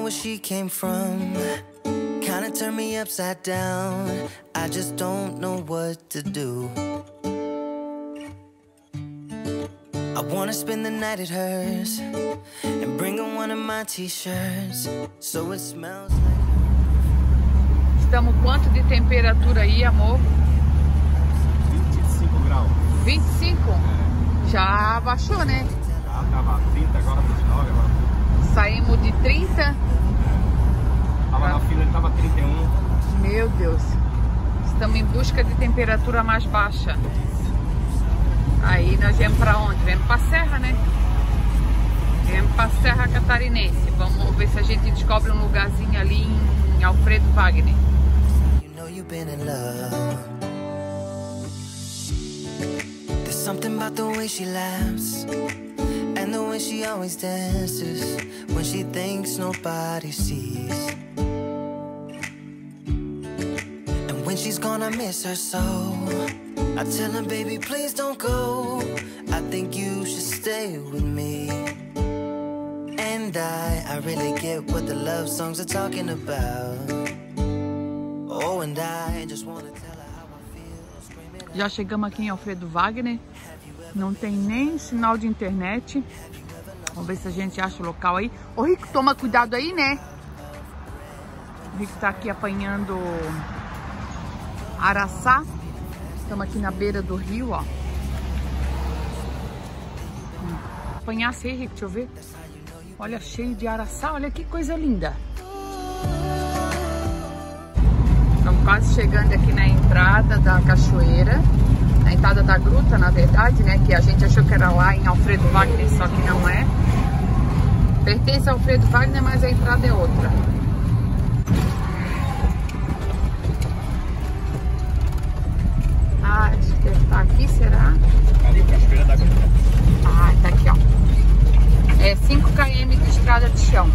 where she came from. Kinda turned me upside down. I just don't know what to do. I wanna spend the night at hers and bring her one of my t-shirts so it smells like. Estamos quanto de temperatura aí, amor? 25 graus. 25? É. Já baixou, né? Já tava 30, agora 29, agora. Saímos de 30. Tava na fila, ele tava 31. Meu Deus. Estamos em busca de temperatura mais baixa. Aí nós viemos pra onde? Viemos pra Serra, né? Viemos pra Serra Catarinense. Vamos ver se a gente descobre um lugarzinho ali em Alfredo Wagner. You know you've been in love. There's something about the way she laughs and the way she always dances when she thinks nobody sees. And when she's gone, I miss her so. I tell her, baby, please don't go. I think you should stay with me. And I really get what the love songs are talking about. Oh, and I just want to tell her how I feel. Screaming. Já chegamos aqui em Alfredo Wagner. Não tem nem sinal de internet. Vamos ver se a gente acha o local aí. Ô, Rico, toma cuidado aí, né? O Rico tá aqui apanhando araçá. Estamos aqui na beira do rio, ó. Apanhasse aí, Rico, deixa eu ver. Olha, cheio de araçá, olha que coisa linda. Estamos quase chegando aqui na entrada da cachoeira. Na entrada da gruta, na verdade, né? Que a gente achou que era lá em Alfredo Wagner, só que não é. Pertence a Alfredo Wagner, mas a entrada é outra. Ah, deve estar aqui, será? Ali, cachoeira da gruta. Ah, tá aqui, ó. É 5 km de estrada de chão.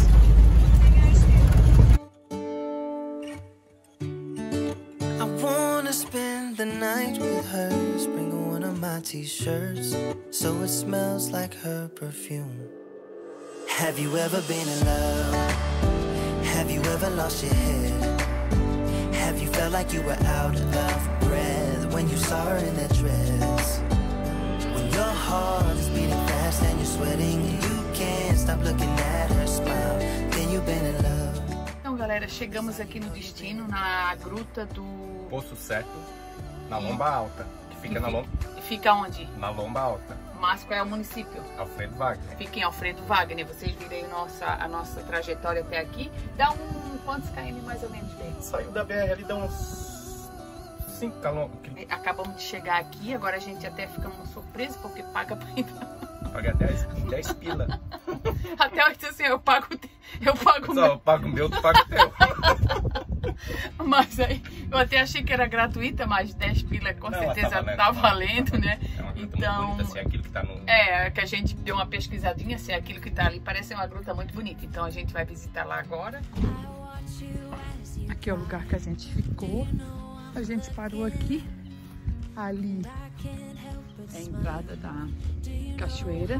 I wanna spend the night with her, bring her one of my t-shirts so it smells like her perfume. Have you ever been in love? Have you ever lost your head? Have you felt like you were out of breath when you saw her in that dress? When your heart is beating fast and you're sweating and you can't stop looking at her smile, then you've been in love. Então, galera, chegamos aqui no destino, na gruta do Poço Certo, na Lomba Alta. Que fica na Lomba. E fica onde? Na Lomba Alta. Mas qual é o município? Alfredo Wagner. Fica em Alfredo Wagner. Vocês viram aí a nossa trajetória até aqui. Dá quantos km mais ou menos, bem? Saiu da BR ali, dá uns 5 km. Acabamos de chegar aqui, agora a gente até ficamos surpresos porque paga pra entrar. Paga 10 pila. Até eu disse assim, eu pago o Só eu pago o meu, tu paga o teu. Mas aí, eu até achei que era gratuita, mas 10 pila com certeza tá valendo, né? É uma gruta Então, muito bonita, assim, aquilo que tá no... É, que a gente deu uma pesquisadinha, assim, aquilo que tá ali parece uma gruta muito bonita. Então a gente vai visitar lá agora. Aqui é o lugar que a gente ficou. A gente parou aqui. Ali é a entrada da cachoeira.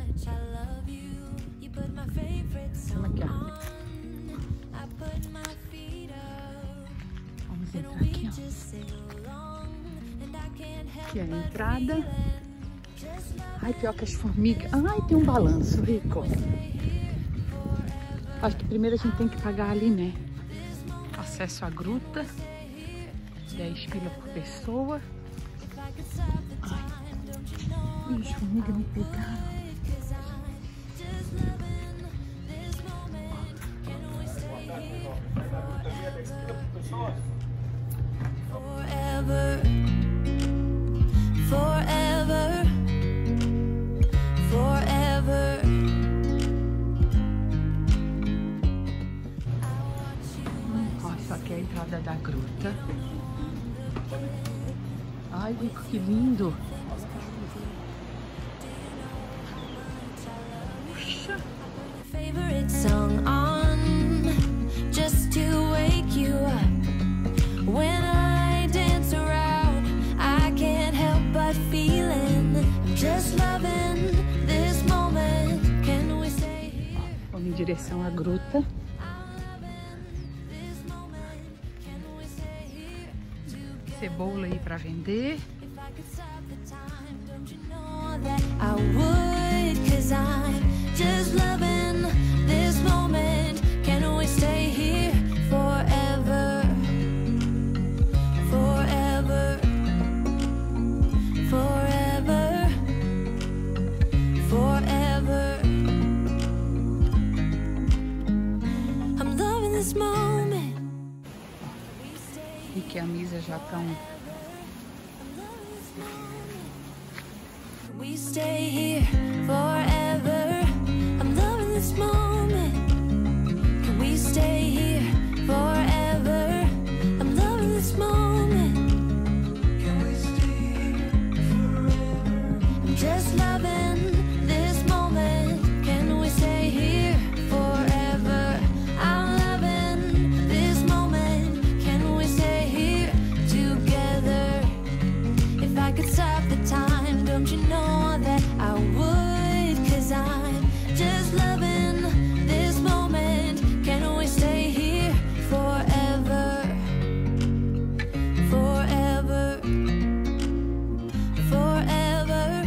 Vamos aqui, ó. Vamos entrar aqui, ó. Aqui é a entrada. Ai, pior que as formigas. Ai, tem um balanço, Rico. Acho que primeiro a gente tem que pagar ali, né? Acesso à gruta. 10 pila por pessoa. Ai, as formigas me pegaram. Forever, forever, forever. Ó, só que é a entrada da gruta. Ai, Rico, que lindo! Puxa! Favorite song on, just to wake you up. When I dance around, I can't help but feeling, just loving this moment. Can we stay here? direção à gruta. Cebola aí para vender. I would, 'cause I'm just loving this moment. Can we stay here forever? Forever. Forever. Forever. I'm loving this moment. E que a Misa já estão. We stay here forever. I'm loving this moment. Can we stay here forever? I'm loving this moment. Can we stay here forever? I'm just loving this moment. Can we stay here forever? I'm loving this moment. Can we stay here together? If I could stop the time, don't you know that I would? 'Cause I'm just loving this moment. Can we stay here forever? Forever. Forever.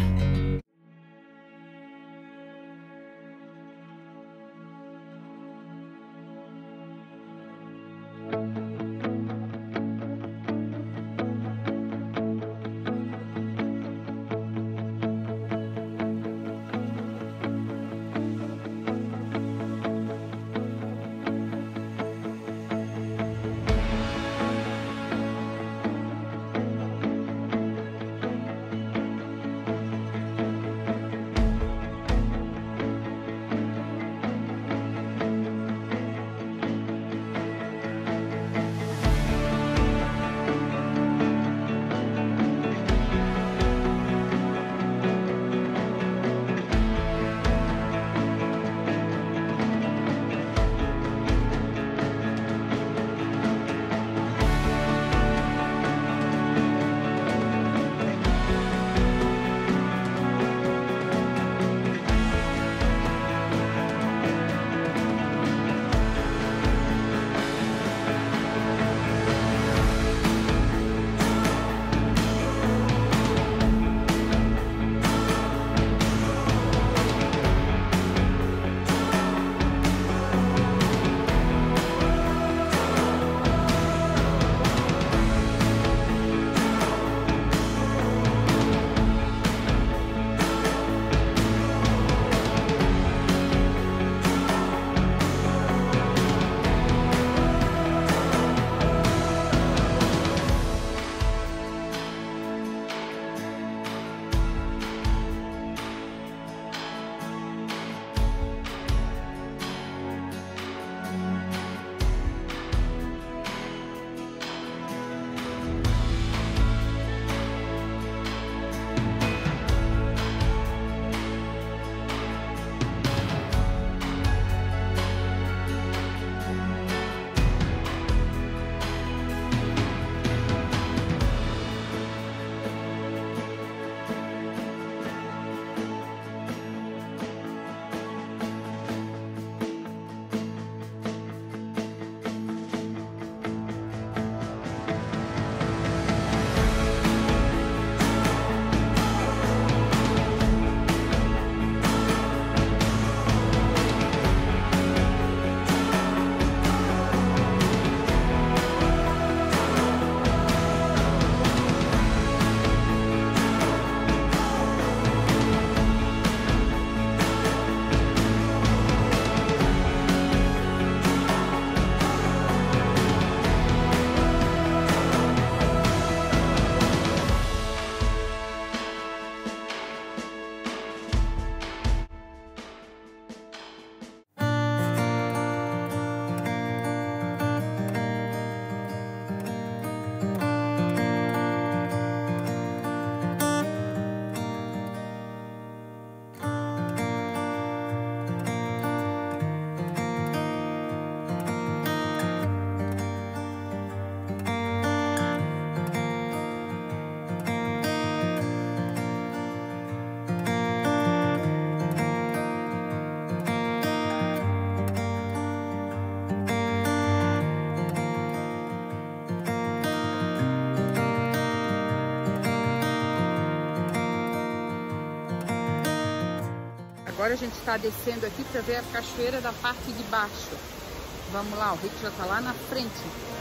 Agora a gente está descendo aqui para ver a cachoeira da parte de baixo. Vamos lá, o Rick já está lá na frente.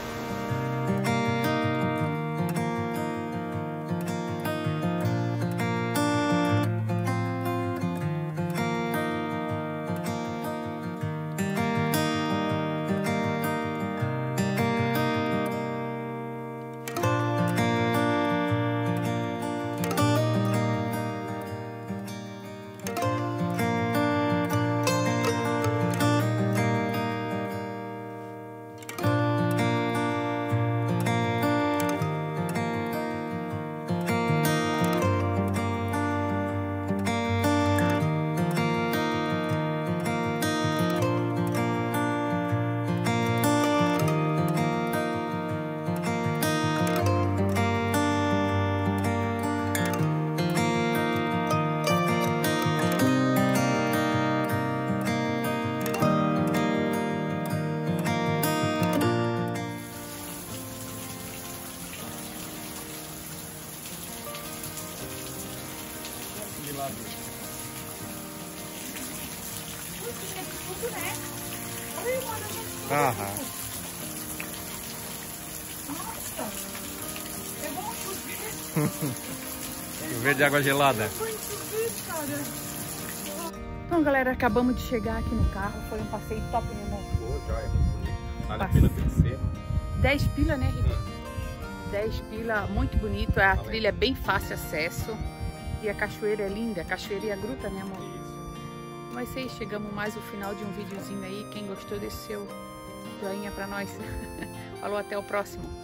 Aham. Nossa, é bom subir. Chuveiro de água gelada. Então, galera, acabamos de chegar aqui no carro. Foi um passeio top, né, amor? Vale a pena vencer. 10 pila, né, Rico? 10 pila, muito bonito. A trilha é bem fácil acesso. E a cachoeira é linda. A cachoeira e a gruta, né, amor? Mas aí, chegamos mais ao final de um videozinho aí. Quem gostou, deixe seu joinha pra nós. Falou, até o próximo.